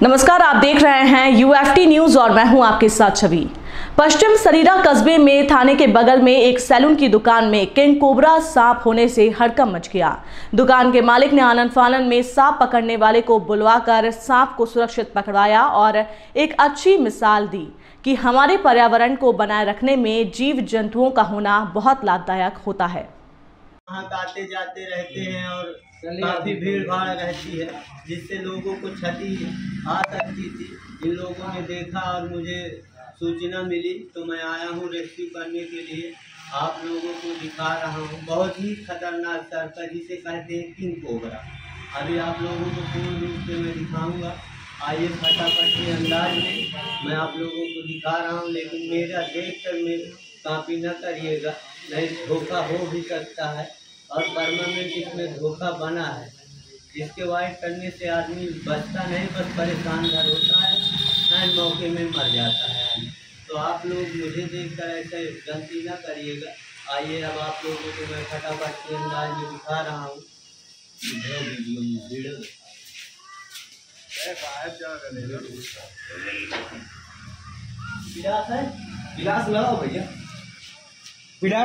नमस्कार, आप देख रहे हैं यूएफटी न्यूज और मैं हूं आपके साथ छवि। पश्चिम सरीरा कस्बे में थाने के बगल में एक सैलून की दुकान में किंग कोबरा सांप होने से हड़कंप मच गया। दुकान के मालिक ने आनन फानन में सांप पकड़ने वाले को बुलवाकर सांप को सुरक्षित पकड़वाया और एक अच्छी मिसाल दी कि हमारे पर्यावरण को बनाए रखने में जीव जंतुओं का होना बहुत लाभदायक होता है। यहाँ आते जाते रहते हैं और काफी भीड़ भाड़ रहती है, जिससे लोगों को क्षति आ सकती थी। इन लोगों ने देखा और मुझे सूचना मिली तो मैं आया हूँ रेस्क्यू करने के लिए। आप लोगों को दिखा रहा हूँ, बहुत ही खतरनाक सर्प है जिसे कहते हैं किंग कोबरा। अभी आप लोगों को पूर्ण रूप से मैं दिखाऊंगा। आइए फटाफट के अंदाज में मैं आप लोगों को दिखा रहा हूँ, लेकिन मेरा देख कर मेरे कापी न करिएगा, नहीं धोखा हो भी सकता है और परमानेंट इसमें धोखा बना है, जिसके वाइट करने से आदमी बचता नहीं, बस परेशान घर होता है, एंड मौके में मर जाता है आदमी। तो आप लोग मुझे देखकर ऐसे गलती ना करिएगा। आइए अब आप लोगों को मैं फटाफट के अंदाज में दिखा रहा हूँ। गिलास है, गिलास लगाओ भैया।